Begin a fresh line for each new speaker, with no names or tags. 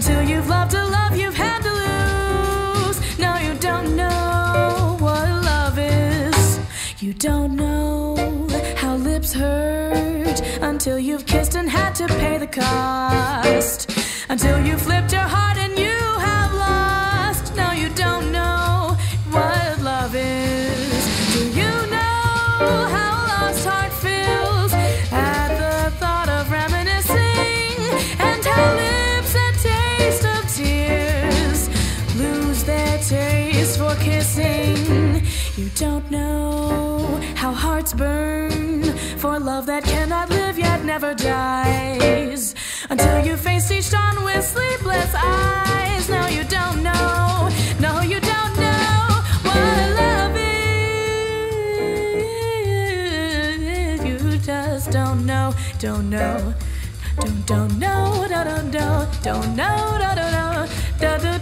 Until you've loved a love you've had to lose. No, you don't know what love is. You don't know how lips hurt until you've kissed and had to pay the cost. Until you flipped your heart and you have lost. No, you don't know what love is. Do you know how a lost heart feels at the thought of reminiscing, and how lips that taste of tears lose their taste for kissing? You don't know how hearts burn for love that cannot live yet never dies. Until you face each dawn with sleepless eyes. No, you don't know. No, you don't know what love is. You just don't know. Don't know. Don't know. Don't know. Don't know. Don't know.